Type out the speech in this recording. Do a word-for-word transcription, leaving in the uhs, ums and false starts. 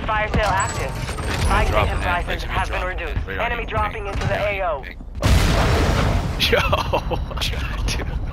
Fire sale active. Five victim prices have been reduced. Enemy dropping into the A O. Yo, dude.